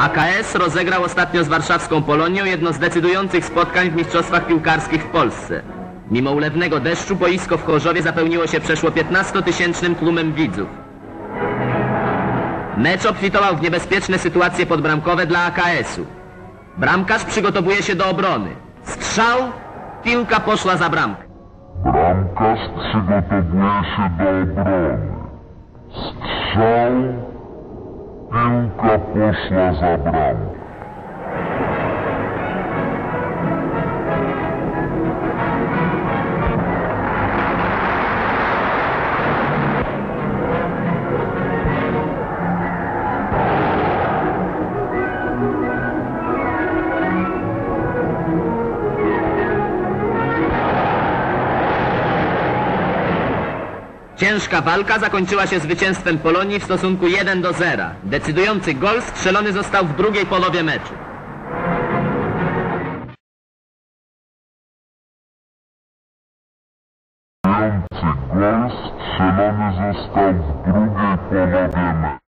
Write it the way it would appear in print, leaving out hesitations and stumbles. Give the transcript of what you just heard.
AKS rozegrał ostatnio z warszawską Polonią jedno z decydujących spotkań w mistrzostwach piłkarskich w Polsce. Mimo ulewnego deszczu boisko w Chorzowie zapełniło się przeszło 15-tysięcznym tłumem widzów. Mecz obfitował w niebezpieczne sytuacje podbramkowe dla AKS-u. Bramkarz przygotowuje się do obrony. Strzał, piłka poszła za bramkę. Bramkarz przygotowuje się do obrony. Strzał, piłka poszła za bramkę. Ciężka walka zakończyła się zwycięstwem Polonii w stosunku 1-0. Decydujący gol strzelony został w drugiej połowie meczu. Decydujący gol strzelony został w drugiej połowie meczu.